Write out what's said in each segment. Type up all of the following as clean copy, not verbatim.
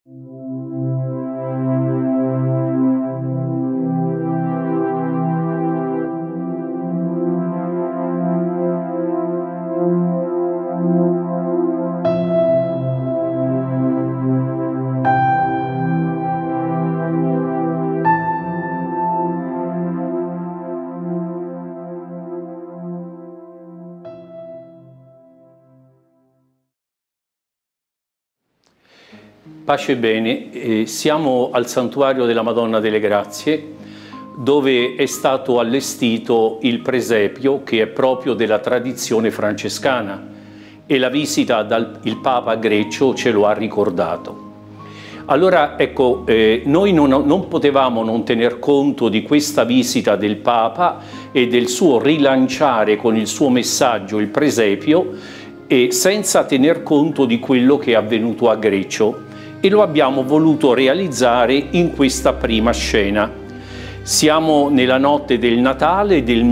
Pace e bene, siamo al Santuario della Madonna delle Grazie, dove è stato allestito il presepio che è proprio della tradizione francescana e la visita del Papa Greccio ce lo ha ricordato. Allora, ecco, noi non potevamo non tener conto di questa visita del Papa e del suo rilanciare con il suo messaggio il presepio e senza tener conto di quello che è avvenuto a Greccio. E lo abbiamo voluto realizzare in questa prima scena. Siamo nella notte del Natale del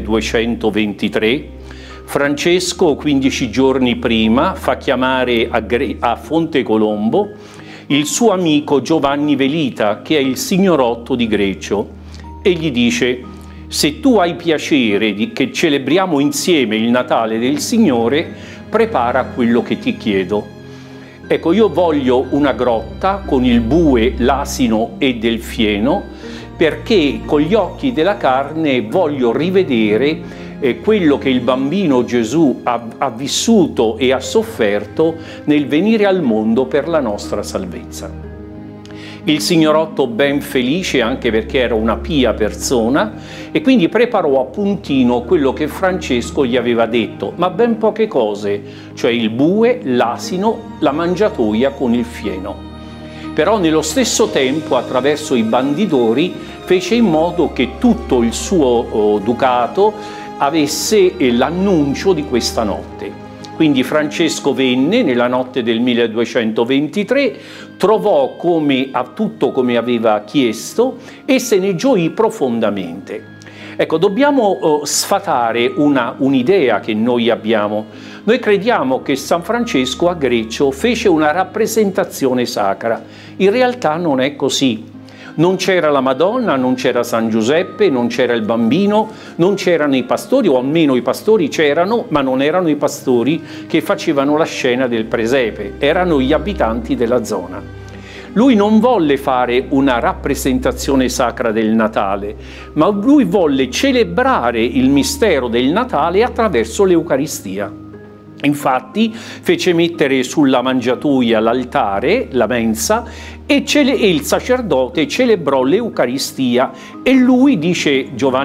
1223. Francesco, 15 giorni prima, fa chiamare a Fonte Colombo il suo amico Giovanni Velita, che è il signorotto di Greccio, e gli dice: se tu hai piacere che celebriamo insieme il Natale del Signore, prepara quello che ti chiedo. Ecco, io voglio una grotta con il bue, l'asino e del fieno, perché con gli occhi della carne voglio rivedere quello che il bambino Gesù ha vissuto e ha sofferto nel venire al mondo per la nostra salvezza. Il signorotto, ben felice, anche perché era una pia persona, e quindi preparò a puntino quello che Francesco gli aveva detto, ma ben poche cose, cioè il bue, l'asino, la mangiatoia con il fieno. Però nello stesso tempo, attraverso i bandidori, fece in modo che tutto il suo ducato avesse l'annuncio di questa notte. Quindi Francesco venne nella notte del 1223, trovò tutto come aveva chiesto e se ne gioì profondamente. Ecco, dobbiamo sfatare un'idea che noi abbiamo. Noi crediamo che San Francesco a Greccio fece una rappresentazione sacra. In realtà non è così. Non c'era la Madonna, non c'era San Giuseppe, non c'era il bambino, non c'erano i pastori, o almeno i pastori c'erano, ma non erano i pastori che facevano la scena del presepe, erano gli abitanti della zona. Lui non volle fare una rappresentazione sacra del Natale, ma lui volle celebrare il mistero del Natale attraverso l'Eucaristia. Infatti fece mettere sulla mangiatoia l'altare, la mensa, e il sacerdote celebrò l'Eucaristia e lui dice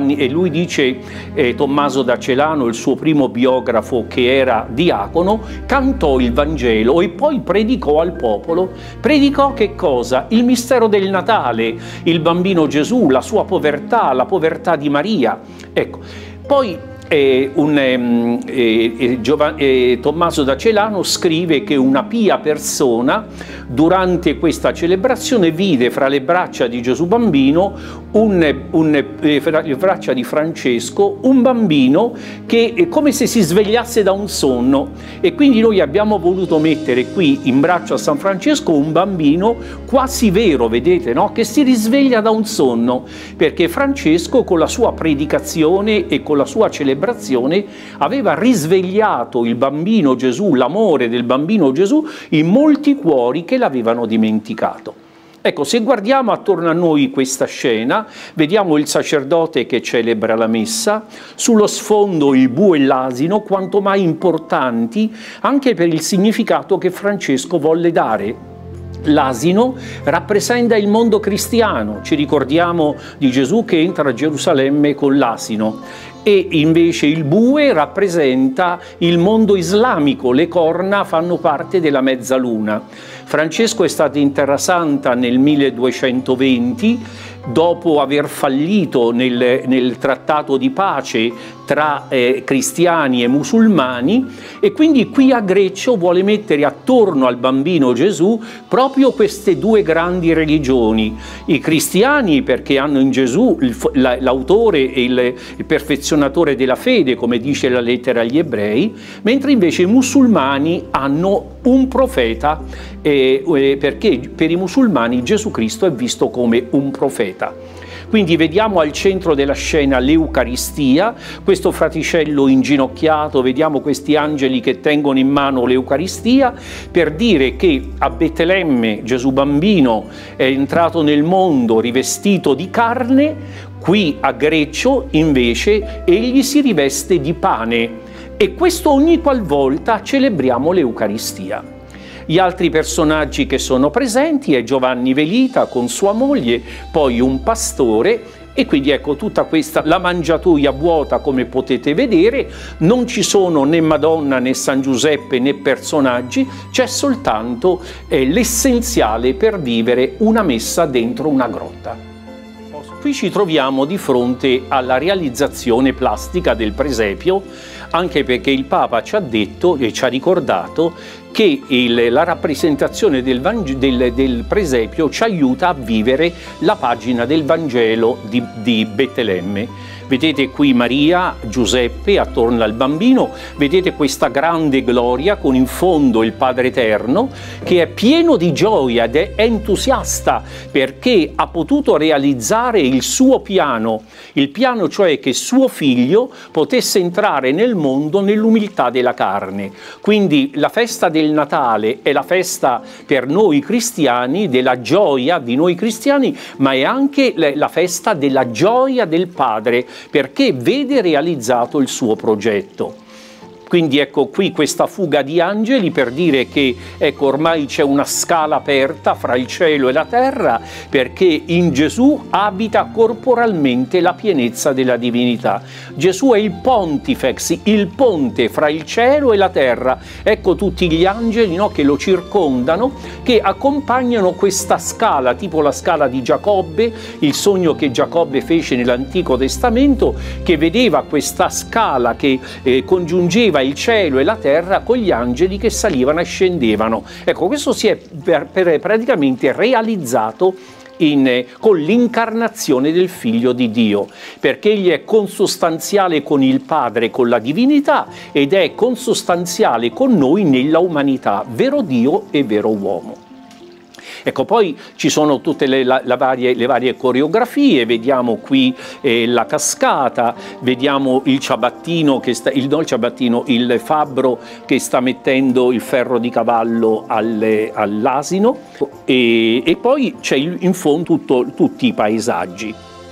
Tommaso da Celano, il suo primo biografo che era diacono, cantò il Vangelo e poi predicò al popolo. Predicò che cosa? Il mistero del Natale, il bambino Gesù, la sua povertà, la povertà di Maria. Ecco, poi Tommaso da Celano scrive che una pia persona durante questa celebrazione vide fra le braccia di Gesù bambino, fra le braccia di Francesco, un bambino che è come se si svegliasse da un sonno, e quindi noi abbiamo voluto mettere qui in braccio a San Francesco un bambino quasi vero, vedete, no? Che si risveglia da un sonno, perché Francesco con la sua predicazione e con la sua celebrazione aveva risvegliato il bambino Gesù, l'amore del bambino Gesù in molti cuori che l'avevano dimenticato. Ecco, se guardiamo attorno a noi questa scena, vediamo il sacerdote che celebra la messa, sullo sfondo il bue e l'asino, quanto mai importanti anche per il significato che Francesco volle dare. L'asino rappresenta il mondo cristiano, ci ricordiamo di Gesù che entra a Gerusalemme con l'asino, e invece il bue rappresenta il mondo islamico, le corna fanno parte della mezzaluna. Francesco è stato in Terra Santa nel 1220, dopo aver fallito nel trattato di pace tra cristiani e musulmani, e quindi qui a Greccio vuole mettere attorno al bambino Gesù proprio queste due grandi religioni: i cristiani perché hanno in Gesù l'autore e il perfezionatore della fede, come dice la lettera agli ebrei, mentre invece i musulmani hanno un profeta, perché per i musulmani Gesù Cristo è visto come un profeta. Quindi vediamo al centro della scena l'Eucaristia, questo fraticello inginocchiato, vediamo questi angeli che tengono in mano l'Eucaristia, per dire che a Betlemme Gesù bambino è entrato nel mondo rivestito di carne, qui a Greccio invece egli si riveste di pane, e questo ogni qualvolta celebriamo l'Eucaristia. Gli altri personaggi che sono presenti è Giovanni Velita con sua moglie, poi un pastore, e quindi ecco tutta questa, la mangiatoia vuota come potete vedere, non ci sono né Madonna né San Giuseppe né personaggi, c'è soltanto l'essenziale per vivere una messa dentro una grotta. Qui ci troviamo di fronte alla realizzazione plastica del presepio, anche perché il Papa ci ha detto e ci ha ricordato che la rappresentazione del presepio ci aiuta a vivere la pagina del Vangelo di Betlemme. Vedete qui Maria, Giuseppe attorno al bambino, vedete questa grande gloria con in fondo il Padre Eterno che è pieno di gioia ed è entusiasta perché ha potuto realizzare il suo piano, il piano cioè che suo figlio potesse entrare nel mondo nell'umiltà della carne. Quindi la festa del Natale è la festa per noi cristiani della gioia di noi cristiani, ma è anche la festa della gioia del Padre, perché vede realizzato il suo progetto. Quindi ecco qui questa fuga di angeli per dire che ecco ormai c'è una scala aperta fra il cielo e la terra, perché in Gesù abita corporalmente la pienezza della divinità. Gesù è il Pontifex, il ponte fra il cielo e la terra. Ecco tutti gli angeli, no, che lo circondano, che accompagnano questa scala, tipo la scala di Giacobbe, il sogno che Giacobbe fece nell'Antico Testamento, che vedeva questa scala che congiungeva il cielo e la terra con gli angeli che salivano e scendevano. Ecco, questo si è praticamente realizzato con l'incarnazione del Figlio di Dio, perché egli è consostanziale con il Padre, con la divinità, ed è consostanziale con noi nella umanità, vero Dio e vero uomo. Ecco, poi ci sono tutte le varie coreografie, vediamo qui la cascata, vediamo il ciabattino, il fabbro che sta mettendo il ferro di cavallo all'asino, e poi c'è in fondo tutti i paesaggi.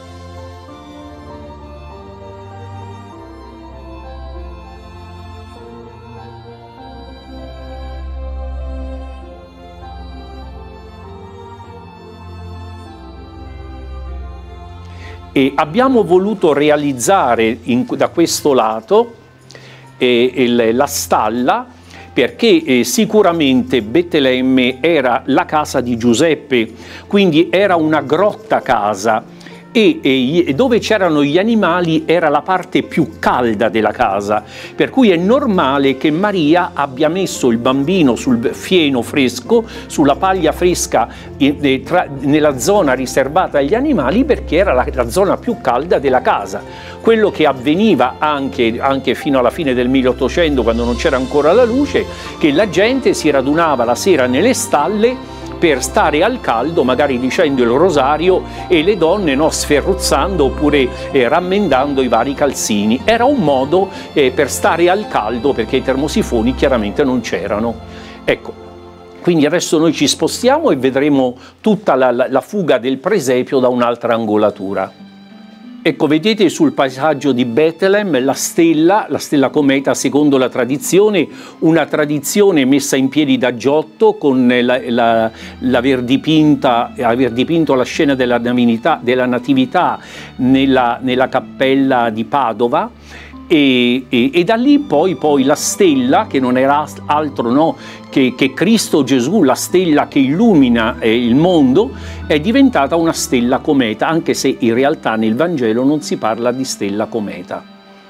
E abbiamo voluto realizzare da questo lato la stalla, perché sicuramente Betlemme era la casa di Giuseppe, quindi era una grotta casa, e dove c'erano gli animali era la parte più calda della casa, per cui è normale che Maria abbia messo il bambino sul fieno fresco, sulla paglia fresca nella zona riservata agli animali, perché era la zona più calda della casa. Quello che avveniva anche fino alla fine del 1800, quando non c'era ancora la luce, che la gente si radunava la sera nelle stalle per stare al caldo, magari dicendo il rosario, e le donne sferruzzando oppure rammendando i vari calzini. Era un modo per stare al caldo, perché i termosifoni chiaramente non c'erano. Ecco, quindi adesso noi ci spostiamo e vedremo tutta la fuga del presepio da un'altra angolatura. Ecco, vedete sul paesaggio di Betlemme la stella cometa, secondo la tradizione, una tradizione messa in piedi da Giotto con l'aver dipinto la scena della Natività nella cappella di Padova. E da lì poi la stella, che non era altro che Cristo Gesù, la stella che illumina il mondo, è diventata una stella cometa, anche se in realtà nel Vangelo non si parla di stella cometa.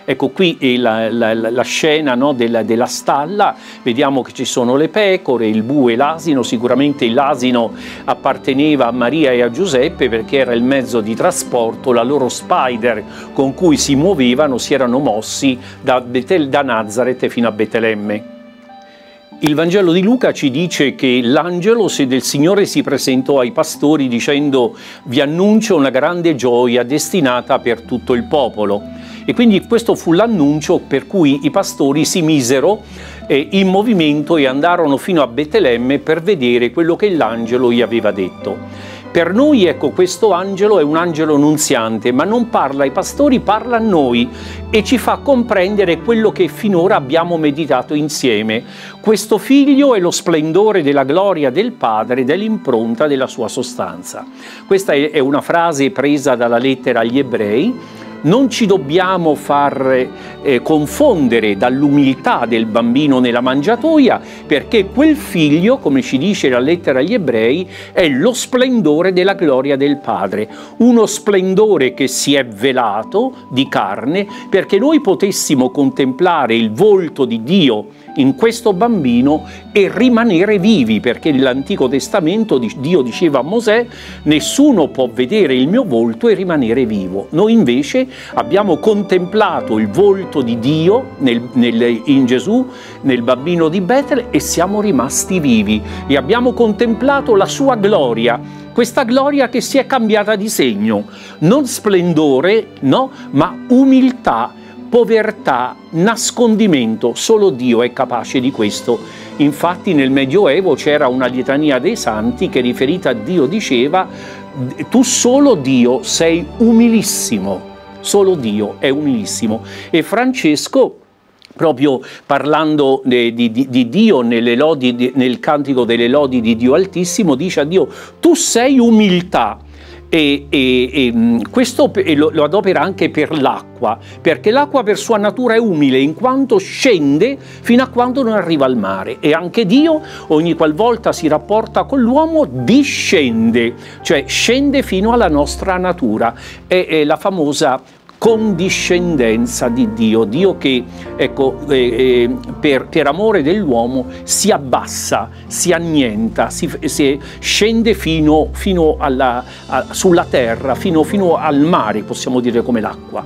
Ecco qui è la scena, no, della stalla, vediamo che ci sono le pecore, il bue e l'asino. Sicuramente l'asino apparteneva a Maria e a Giuseppe perché era il mezzo di trasporto, la loro spider con cui si muovevano, si erano mossi da Nazareth fino a Betlemme. Il Vangelo di Luca ci dice che l'angelo del Signore si presentò ai pastori dicendo: vi annuncio una grande gioia destinata per tutto il popolo. E quindi questo fu l'annuncio per cui i pastori si misero in movimento e andarono fino a Betlemme per vedere quello che l'angelo gli aveva detto. Per noi, ecco, questo angelo è un angelo nunziante, ma non parla ai pastori, parla a noi e ci fa comprendere quello che finora abbiamo meditato insieme. Questo figlio è lo splendore della gloria del Padre, dell'impronta della sua sostanza. Questa è una frase presa dalla lettera agli Ebrei. Non ci dobbiamo far confondere dall'umiltà del bambino nella mangiatoia, perché quel figlio, come ci dice la lettera agli Ebrei, è lo splendore della gloria del Padre, uno splendore che si è velato di carne perché noi potessimo contemplare il volto di Dio in questo bambino e rimanere vivi, perché nell'Antico Testamento Dio diceva a Mosè: nessuno può vedere il mio volto e rimanere vivo. Noi invece abbiamo contemplato il volto di Dio in Gesù, nel bambino di Betlemme, e siamo rimasti vivi e abbiamo contemplato la sua gloria, questa gloria che si è cambiata di segno, non splendore, no, ma umiltà, povertà, nascondimento. Solo Dio è capace di questo. Infatti nel Medioevo c'era una litania dei santi che, riferita a Dio, diceva: tu solo Dio sei umilissimo, solo Dio è umilissimo. E Francesco, proprio parlando di Dio nel cantico delle lodi di Dio Altissimo, dice a Dio: tu sei umiltà. Questo lo adopera anche per l'acqua, perché l'acqua per sua natura è umile, in quanto scende fino a quando non arriva al mare. E anche Dio, ogni qualvolta si rapporta con l'uomo, discende, cioè scende fino alla nostra natura. È la famosa condiscendenza di Dio, Dio che, ecco, per amore dell'uomo si abbassa, si annienta, si scende fino sulla terra, fino al mare, possiamo dire, come l'acqua.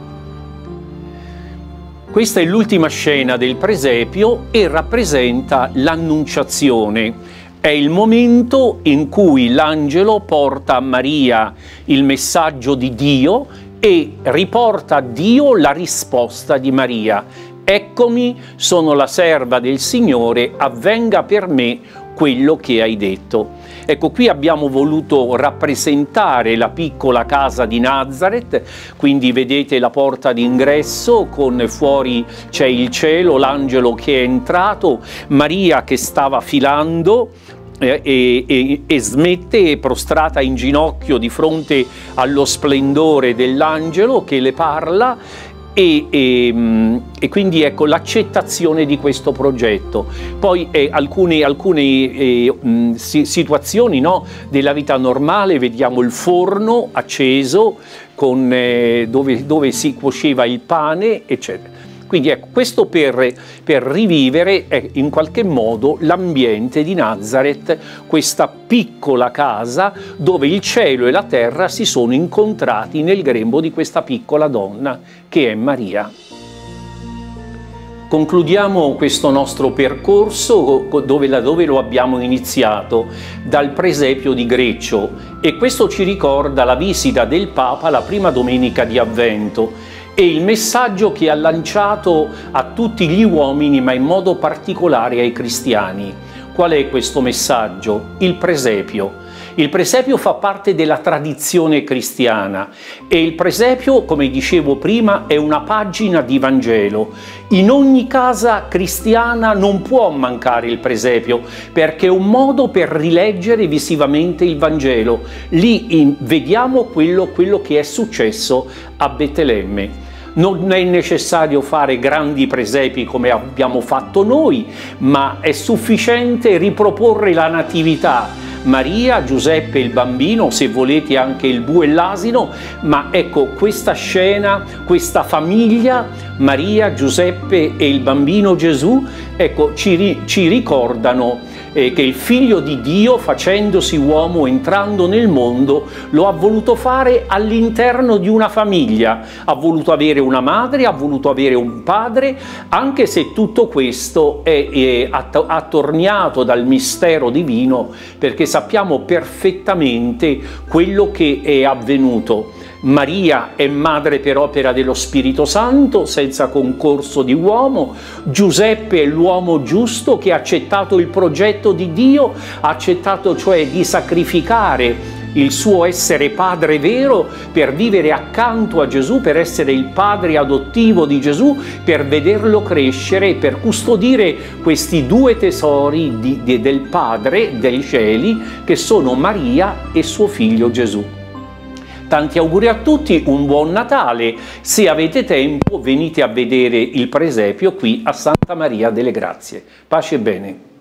Questa è l'ultima scena del presepio e rappresenta l'annunciazione. È il momento in cui l'angelo porta a Maria il messaggio di Dio e riporta a Dio la risposta di Maria: eccomi, sono la serva del Signore, avvenga per me quello che hai detto. Ecco, qui abbiamo voluto rappresentare la piccola casa di Nazareth, quindi vedete la porta d'ingresso, con fuori c'è il cielo, l'angelo che è entrato, Maria che stava filando, e smette, prostrata in ginocchio di fronte allo splendore dell'angelo che le parla, e quindi ecco l'accettazione di questo progetto. Poi alcune situazioni, no, della vita normale, vediamo il forno acceso dove si cuoceva il pane, eccetera. Quindi ecco, questo per rivivere in qualche modo l'ambiente di Nazareth, questa piccola casa dove il cielo e la terra si sono incontrati nel grembo di questa piccola donna che è Maria. Concludiamo questo nostro percorso dove lo abbiamo iniziato, dal presepio di Greccio, e questo ci ricorda la visita del Papa la prima domenica di Avvento e il messaggio che ha lanciato a tutti gli uomini, ma in modo particolare ai cristiani. Qual è questo messaggio? Il presepio. Il presepio fa parte della tradizione cristiana e il presepio, come dicevo prima, è una pagina di Vangelo. In ogni casa cristiana non può mancare il presepio, perché è un modo per rileggere visivamente il Vangelo. Lì vediamo quello che è successo a Betlemme. Non è necessario fare grandi presepi come abbiamo fatto noi, ma è sufficiente riproporre la Natività, Maria, Giuseppe e il bambino, se volete anche il bue e l'asino, ma ecco questa scena, questa famiglia, Maria, Giuseppe e il bambino Gesù, ecco, ci ricordano che il Figlio di Dio, facendosi uomo, entrando nel mondo, lo ha voluto fare all'interno di una famiglia, ha voluto avere una madre, ha voluto avere un padre, anche se tutto questo è attorniato dal mistero divino, perché sappiamo perfettamente quello che è avvenuto. Maria è madre per opera dello Spirito Santo, senza concorso di uomo. Giuseppe è l'uomo giusto che ha accettato il progetto di Dio, ha accettato cioè di sacrificare il suo essere padre vero per vivere accanto a Gesù, per essere il padre adottivo di Gesù, per vederlo crescere, per custodire questi due tesori del Padre dei cieli, che sono Maria e suo figlio Gesù. Tanti auguri a tutti, un buon Natale. Se avete tempo venite a vedere il presepio qui a Santa Maria delle Grazie. Pace e bene.